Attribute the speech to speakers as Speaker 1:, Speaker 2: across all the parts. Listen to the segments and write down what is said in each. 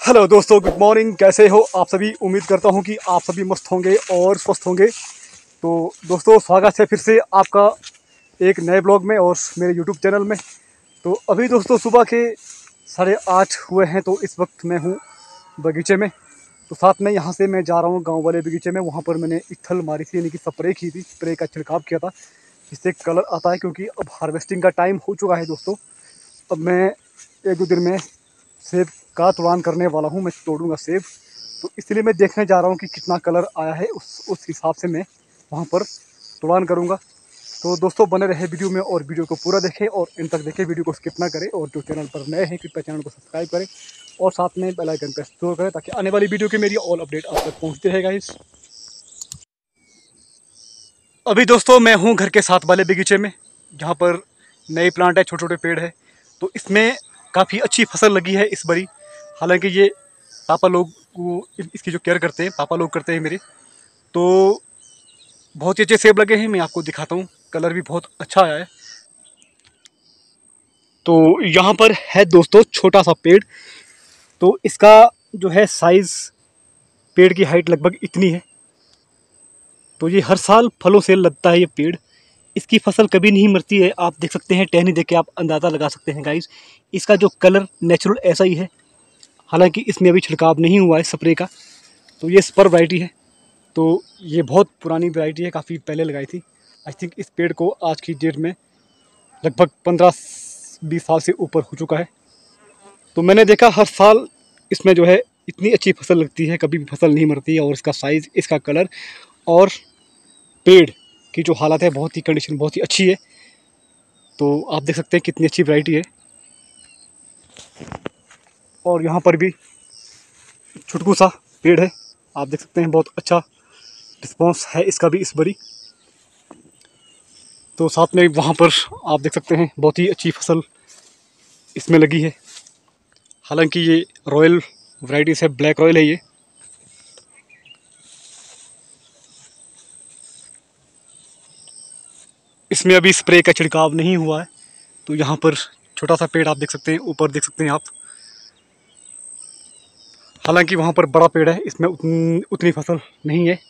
Speaker 1: Hello दोस्तों, good morning. कैसे हो आप सभी? उम्मीद करता हूं कि आप सभी मस्त होंगे और स्वस्थ होंगे। तो दोस्तों, स्वागत है फिर से आपका एक नए ब्लॉग में और मेरे यूट्यूब चैनल में। तो अभी दोस्तों सुबह के 8:30 हुए हैं। तो इस वक्त मैं हूं बगीचे में। तो साथ में यहाँ से मैं जा रहा हूँ गांव वाले बगीचे में। वहाँ पर मैंने इथल मारी थी, यानी कि स्प्रे की थी, स्प्रे का छिड़काव किया था, जिससे कलर आता है। क्योंकि अब हार्वेस्टिंग का टाइम हो चुका है दोस्तों। अब मैं 1-2 दिन में सेब का तुड़ान करने वाला हूँ। मैं तोड़ूंगा सेब। तो इसलिए मैं देखने जा रहा हूँ कि कितना कलर आया है। उस हिसाब से मैं वहाँ पर तुड़ान करूँगा। तो दोस्तों बने रहे वीडियो में और वीडियो को पूरा देखें और इन तक देखें, वीडियो को स्किप ना करें। और जो चैनल पर नए हैं कृपया चैनल को सब्सक्राइब करें और साथ में बेल आइकन प्रेस जरूर करें, ताकि आने वाली वीडियो की मेरी ऑल अपडेट आप तक पहुँचती रहेगा। अभी दोस्तों मैं हूँ घर के साथ वाले बगीचे में, जहाँ पर नए प्लांट है, छोटे छोटे पेड़ है। तो इसमें काफ़ी अच्छी फसल लगी है इस बारी। हालांकि ये पापा लोग को इसकी जो केयर करते हैं, पापा लोग करते हैं मेरे। तो बहुत ही अच्छे सेब लगे हैं। मैं आपको दिखाता हूँ, कलर भी बहुत अच्छा आया है। तो यहाँ पर है दोस्तों छोटा सा पेड़। तो इसका जो है साइज़, पेड़ की हाइट लगभग इतनी है। तो ये हर साल फलों से लगता है ये पेड़। इसकी फसल कभी नहीं मरती है। आप देख सकते हैं, टहनी देख के आप अंदाज़ा लगा सकते हैं गाइस। इसका जो कलर नेचुरल ऐसा ही है। हालांकि इसमें अभी छिड़काव नहीं हुआ है स्प्रे का। तो ये स्पर वैरायटी है। तो ये बहुत पुरानी वैरायटी है, काफ़ी पहले लगाई थी। आई थिंक इस पेड़ को आज की डेट में लगभग 15-20 साल से ऊपर हो चुका है। तो मैंने देखा हर साल इसमें जो है इतनी अच्छी फसल लगती है, कभी भी फसल नहीं मरती है। और इसका साइज़, इसका कलर और पेड़ की जो हालत है, बहुत ही कंडीशन बहुत ही अच्छी है। तो आप देख सकते हैं कितनी अच्छी वैरायटी है। और यहाँ पर भी छुटकू सा पेड़ है, आप देख सकते हैं। बहुत अच्छा रिस्पॉन्स है इसका भी इस बारी। तो साथ में वहाँ पर आप देख सकते हैं बहुत ही अच्छी फसल इसमें लगी है। हालांकि ये रॉयल वैरायटी है, ब्लैक रॉयल है ये। इसमें अभी स्प्रे का छिड़काव नहीं हुआ है। तो यहाँ पर छोटा सा पेड़ आप देख सकते हैं, ऊपर देख सकते हैं आप। हालांकि वहाँ पर बड़ा पेड़ है, इसमें उतनी फसल नहीं है।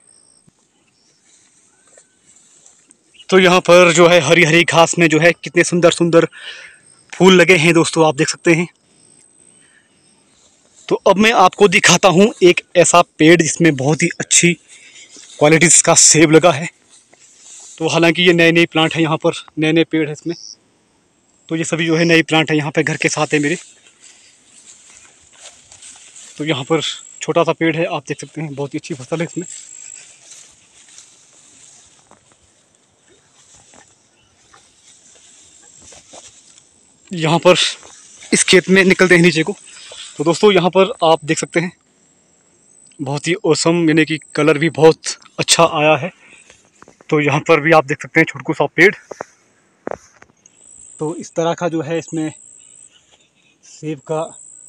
Speaker 1: तो यहाँ पर जो है हरी हरी घास में जो है कितने सुंदर सुंदर फूल लगे हैं दोस्तों, आप देख सकते हैं। तो अब मैं आपको दिखाता हूँ एक ऐसा पेड़ जिसमें बहुत ही अच्छी क्वालिटीज़ का सेब लगा है। तो हालांकि ये नए नए प्लांट है, यहाँ पर नए नए पेड़ है इसमें। तो ये सभी जो है नए प्लांट है, यहाँ पे घर के साथ है मेरे। तो यहाँ पर छोटा सा पेड़ है, आप देख सकते हैं। बहुत ही अच्छी फसल है इसमें। यहाँ पर इस खेत में निकलते हैं नीचे को। तो दोस्तों यहाँ पर आप देख सकते हैं बहुत ही औसम, यानी कि कलर भी बहुत अच्छा आया है। तो यहाँ पर भी आप देख सकते हैं छोटकू सा पेड़। तो इस तरह का जो है इसमें सेब का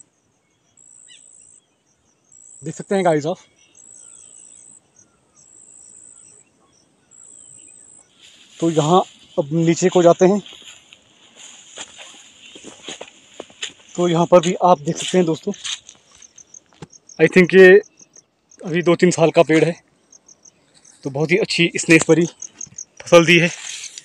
Speaker 1: देख सकते हैं गाइस आप। तो यहाँ अब नीचे को जाते हैं। तो यहाँ पर भी आप देख सकते हैं दोस्तों। आई थिंक ये अभी 2-3 साल का पेड़ है। तो बहुत ही अच्छी इसने इस बारी फसल दी है।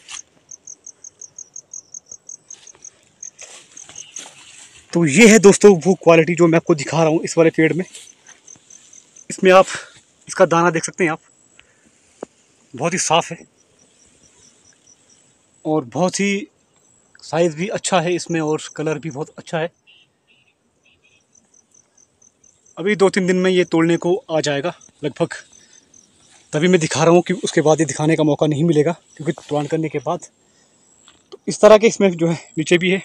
Speaker 1: तो ये है दोस्तों वो क्वालिटी जो मैं आपको दिखा रहा हूँ इस वाले पेड़ में। इसमें आप इसका दाना देख सकते हैं आप, बहुत ही साफ है और बहुत ही साइज़ भी अच्छा है इसमें और कलर भी बहुत अच्छा है। अभी 2-3 दिन में ये तोड़ने को आ जाएगा लगभग। तभी मैं दिखा रहा हूँ कि उसके बाद ये दिखाने का मौका नहीं मिलेगा, क्योंकि तुड़ान करने के बाद। तो इस तरह के इसमें जो है नीचे भी है।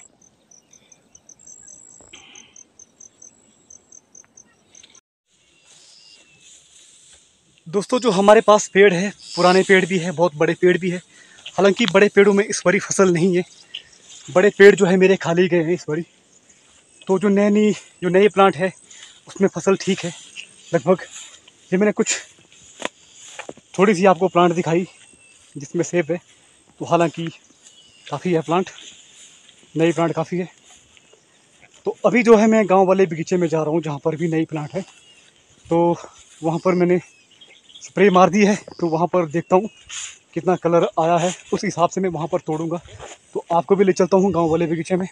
Speaker 1: दोस्तों जो हमारे पास पेड़ है, पुराने पेड़ भी है, बहुत बड़े पेड़ भी है। हालांकि बड़े पेड़ों में इस बारी फसल नहीं है। बड़े पेड़ जो है मेरे खाली गए हैं इस बारी। तो जो नए प्लांट है उसमें फसल ठीक है लगभग। ये मैंने कुछ थोड़ी सी आपको प्लांट दिखाई जिसमें सेब है। तो हालांकि काफ़ी है प्लांट, नई प्लांट काफ़ी है। तो अभी जो है मैं गांव वाले बगीचे में जा रहा हूँ, जहाँ पर भी नई प्लांट है। तो वहाँ पर मैंने स्प्रे मार दी है, तो वहाँ पर देखता हूँ कितना कलर आया है, उस हिसाब से मैं वहाँ पर तोड़ूंगा। तो आपको भी ले चलता हूँ गांव वाले बगीचे में।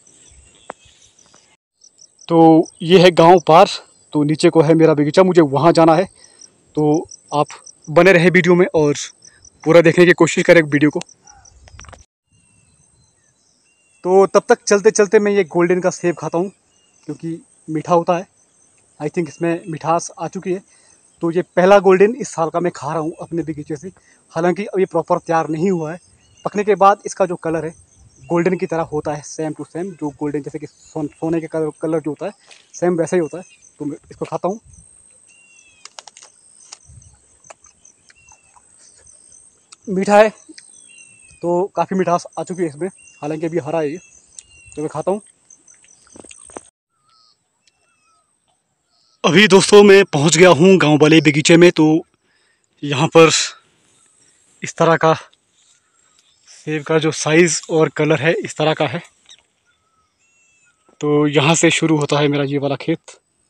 Speaker 1: तो ये है गांव पार, तो नीचे को है मेरा बगीचा, मुझे वहाँ जाना है। तो आप बने रहे वीडियो में और पूरा देखने की कोशिश करें वीडियो को। तो तब तक चलते चलते मैं ये गोल्डन का सेब खाता हूँ, क्योंकि मीठा होता है। आई थिंक इसमें मिठास आ चुकी है। तो ये पहला गोल्डन इस साल का मैं खा रहा हूँ अपने बगीचे से। हालांकि अभी प्रॉपर तैयार नहीं हुआ है। पकने के बाद इसका जो कलर है गोल्डन की तरह होता है, सेम टू सेम। जो गोल्डन जैसे कि सोने के कलर जो होता है, सेम वैसा ही होता है। तो मैं इसको खाता हूँ। मीठा है, तो काफ़ी मिठास आ चुकी है इसमें। हालांकि अभी हरा है ये। तो मैं खाता हूँ। अभी दोस्तों मैं पहुँच गया हूँ गाँव वाले बगीचे में। तो यहाँ पर इस तरह का सेब का जो साइज़ और कलर है इस तरह का है। तो यहाँ से शुरू होता है मेरा ये वाला खेत।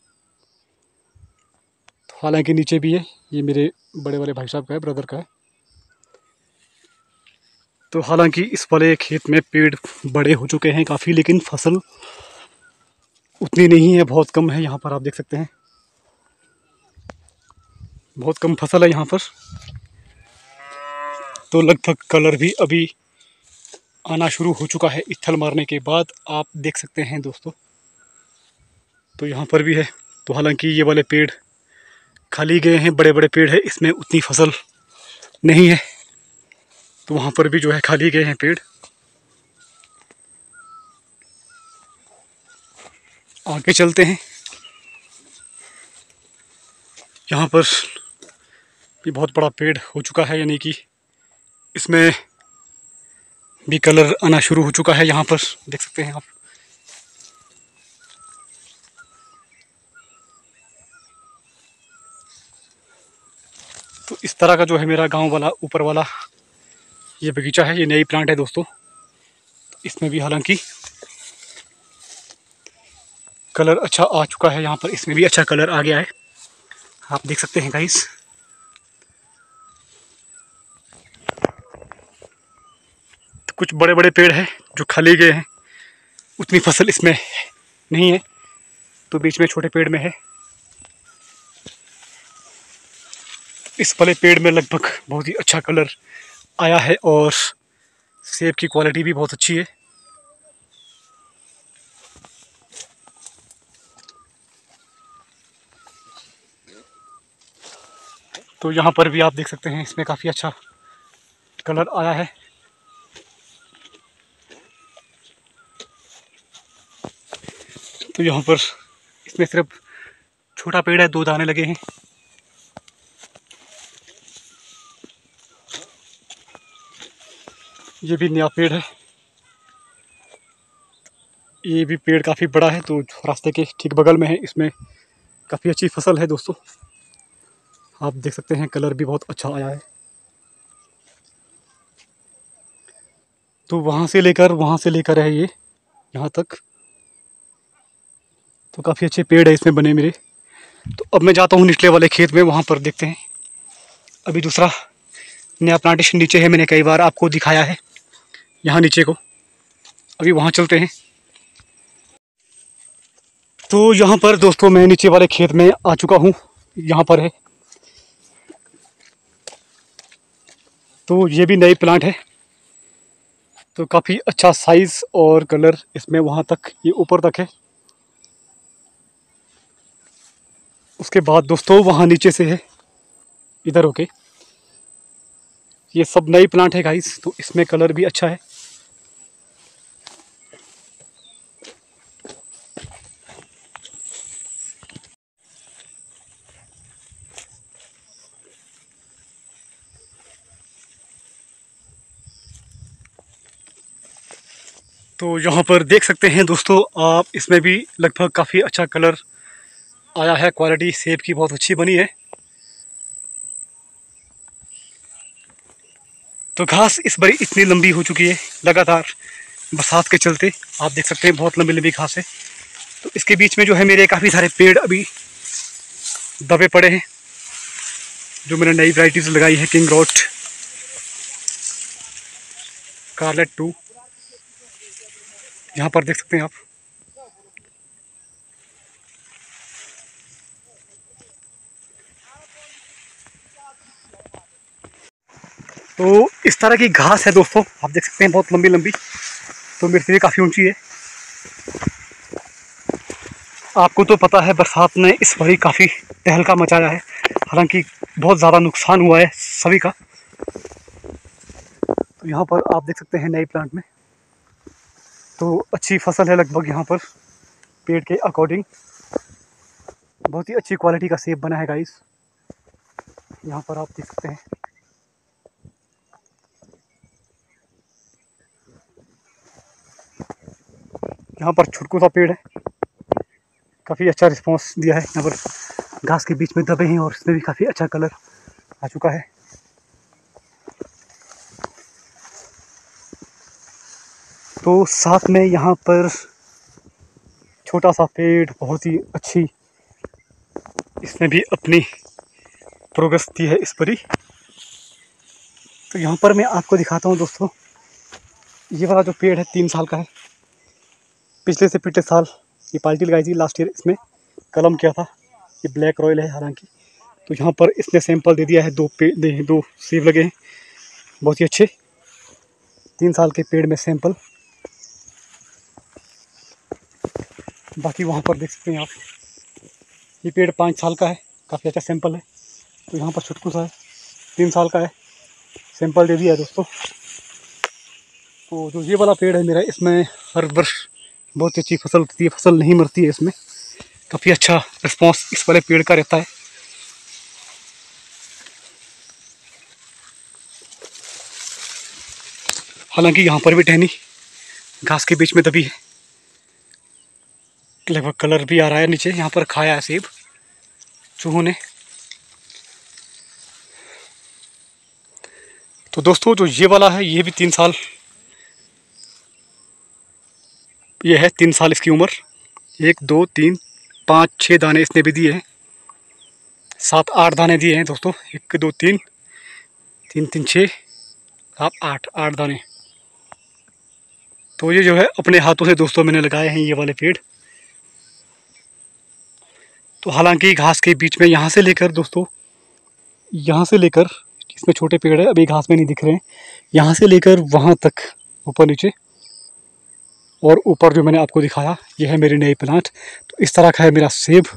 Speaker 1: तो हालांकि नीचे भी है, ये मेरे बड़े वाले भाई साहब का है, ब्रदर का है। तो हालांकि इस वाले खेत में पेड़ बड़े हो चुके हैं काफ़ी, लेकिन फसल उतनी नहीं है, बहुत कम है। यहाँ पर आप देख सकते हैं बहुत कम फसल है यहाँ पर। तो लगभग कलर भी अभी आना शुरू हो चुका है इथल मारने के बाद, आप देख सकते हैं दोस्तों। तो यहाँ पर भी है। तो हालांकि ये वाले पेड़ खाली गए हैं, बड़े बड़े पेड़ है, इसमें उतनी फसल नहीं है। तो वहाँ पर भी जो है खाली गए हैं पेड़। आगे चलते हैं। यहाँ पर भी बहुत बड़ा पेड़ हो चुका है, यानी कि इसमें भी कलर आना शुरू हो चुका है। यहाँ पर देख सकते हैं आप। तो इस तरह का जो है मेरा गांव वाला ऊपर वाला ये बगीचा है। ये नई प्लांट है दोस्तों। तो इसमें भी हालांकि कलर अच्छा आ चुका है। यहाँ पर इसमें भी अच्छा कलर आ गया है, आप देख सकते हैं गाइस। तो कुछ बड़े बड़े पेड़ हैं जो खाली गए हैं, उतनी फसल इसमें नहीं है। तो बीच में छोटे पेड़ में है। इस वाले पेड़ में लगभग बहुत ही अच्छा कलर आया है और सेब की क्वालिटी भी बहुत अच्छी है। तो यहाँ पर भी आप देख सकते हैं इसमें काफ़ी अच्छा कलर आया है। तो यहाँ पर इसमें सिर्फ छोटा पेड़ है, 2 दाने लगे हैं। ये भी नया पेड़ है। ये भी पेड़ काफ़ी बड़ा है, तो रास्ते के ठीक बगल में है। इसमें काफ़ी अच्छी फसल है दोस्तों। आप देख सकते हैं कलर भी बहुत अच्छा आया है। तो वहाँ से लेकर है ये यहाँ तक। तो काफ़ी अच्छे पेड़ है इसमें बने मेरे। तो अब मैं जाता हूँ निचले वाले खेत में, वहाँ पर देखते हैं। अभी दूसरा नया प्लांटेशन नीचे है, मैंने कई बार आपको दिखाया है यहाँ नीचे को। अभी वहाँ चलते हैं। तो यहाँ पर दोस्तों मैं नीचे वाले खेत में आ चुका हूँ। यहाँ पर है। तो ये भी नई प्लांट है। तो काफ़ी अच्छा साइज़ और कलर इसमें वहाँ तक, ये ऊपर तक है। उसके बाद दोस्तों वहाँ नीचे से है इधर होके। ये सब नई प्लांट है गाइस। तो इसमें कलर भी अच्छा है। तो यहाँ पर देख सकते हैं दोस्तों आप, इसमें भी लगभग काफ़ी अच्छा कलर आया है। क्वालिटी सेब की बहुत अच्छी बनी है। तो घास इस बार इतनी लंबी हो चुकी है लगातार बरसात के चलते। आप देख सकते हैं बहुत लंबी लंबी घास है। तो इसके बीच में जो है मेरे काफ़ी सारे पेड़ अभी दबे पड़े हैं, जो मैंने नई वैराइटीज लगाई है, किंग रॉट, कार्लेट 2, यहाँ पर देख सकते हैं आप। तो इस तरह की घास है दोस्तों, आप देख सकते हैं, बहुत लंबी लंबी, तो मेरे से काफ़ी ऊंची है। आपको तो पता है बरसात ने इस बारी काफ़ी तहलका मचाया है, हालांकि बहुत ज़्यादा नुकसान हुआ है सभी का। तो यहाँ पर आप देख सकते हैं नए प्लांट में तो अच्छी फसल है लगभग यहाँ पर, पेड़ के अकॉर्डिंग बहुत ही अच्छी क्वालिटी का सेब बना है गाइस। यहाँ पर आप देख सकते हैं। यहाँ पर छुटकू सा पेड़ है, काफ़ी अच्छा रिस्पांस दिया है। यहाँ पर घास के बीच में दबे हैं और इसमें भी काफ़ी अच्छा कलर आ चुका है। तो साथ में यहाँ पर छोटा सा पेड़, बहुत ही अच्छी, इसने भी अपनी प्रोग्रेस दी है इस परी। तो यहाँ पर मैं आपको दिखाता हूँ दोस्तों, ये वाला जो पेड़ है 3 साल का है। पिछले से पिछले साल ये पार्टी लगाई थी लास्ट ईयर, इसमें कलम किया था। ये ब्लैक रॉयल है हालांकि। तो यहाँ पर इसने सैंपल दे दिया है, 2 सेब लगे हैं बहुत ही अच्छे, 3 साल के पेड़ में सैंपल। बाकी वहाँ पर देख सकते हैं आप, ये पेड़ 5 साल का है, काफ़ी अच्छा सैंपल है। तो यहाँ पर छुटकू सा है, 3 साल का है, सैंपल दे दिया है दोस्तों। तो जो ये वाला पेड़ है मेरा, इसमें हर वर्ष बहुत अच्छी फसल होती है, फसल नहीं मरती है इसमें, काफ़ी अच्छा रिस्पांस इस वाले पेड़ का रहता है। हालांकि यहाँ पर भी टहनी घास के बीच में दबी है, लगभग कलर भी आ रहा है नीचे। यहाँ पर खाया है सेब चूहों ने। तो दोस्तों जो ये वाला है, ये भी 3 साल, ये है 3 साल इसकी उम्र। 1 2 3 5 6 दाने इसने भी दिए हैं, 7 8 दाने दिए हैं दोस्तों। 1 2 3 3 3 6 7 8 दाने। तो ये जो है अपने हाथों से दोस्तों मैंने लगाए हैं ये वाले पेड़। तो हालांकि घास के बीच में यहाँ से लेकर दोस्तों, यहाँ से लेकर, इसमें छोटे पेड़ है अभी घास में नहीं दिख रहे हैं, यहाँ से लेकर वहाँ तक ऊपर नीचे, और ऊपर जो मैंने आपको दिखाया ये है मेरे नए प्लांट। तो इस तरह का है मेरा सेब।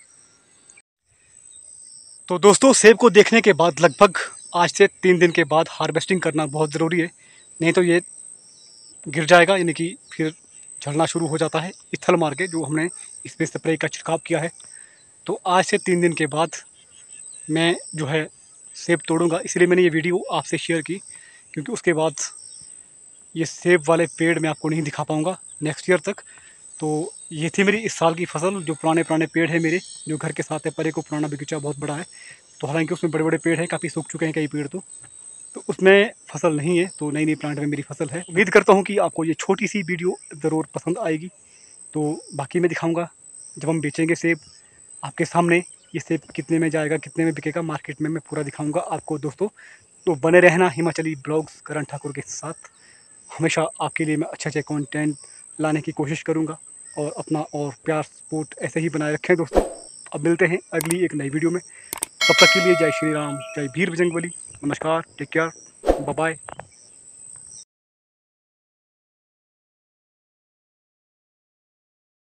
Speaker 1: तो दोस्तों सेब को देखने के बाद लगभग आज से 3 दिन के बाद हार्वेस्टिंग करना बहुत ज़रूरी है, नहीं तो ये गिर जाएगा, यानी कि फिर झड़ना शुरू हो जाता है स्थल मार के, जो हमने इसमें स्प्रे का छिड़काव किया है। तो आज से 3 दिन के बाद मैं जो है सेब तोड़ूंगा, इसलिए मैंने ये वीडियो आपसे शेयर की, क्योंकि उसके बाद ये सेब वाले पेड़ मैं आपको नहीं दिखा पाऊँगा नेक्स्ट ईयर तक। तो ये थी मेरी इस साल की फसल। जो पुराने पुराने पेड़ है मेरे, जो घर के साथ है, परे को पुराना बगीचा बहुत बड़ा है, तो हालांकि उसमें बड़े बड़े पेड़ हैं, काफ़ी सूख चुके हैं कई पेड़, तो उसमें फसल नहीं है। तो नई नई प्लांट में मेरी फसल है। उम्मीद करता हूँ कि आपको ये छोटी सी वीडियो ज़रूर पसंद आएगी। तो बाकी मैं दिखाऊँगा जब हम बेचेंगे सेब आपके सामने, ये सेब कितने में जाएगा, कितने में बिकेगा मार्केट में, मैं पूरा दिखाऊँगा आपको दोस्तों। तो बने रहना हिमाचली ब्लॉग्स करण ठाकुर के साथ। हमेशा आपके लिए मैं अच्छे अच्छे कंटेंट लाने की कोशिश करूंगा, और अपना और प्यार सपोर्ट ऐसे ही बनाए रखें दोस्तों। अब मिलते हैं अगली एक नई वीडियो में, तब तक के लिए जय श्री राम, जय वीर बजरंगबली, नमस्कार, टेक केयर, बाय बाय।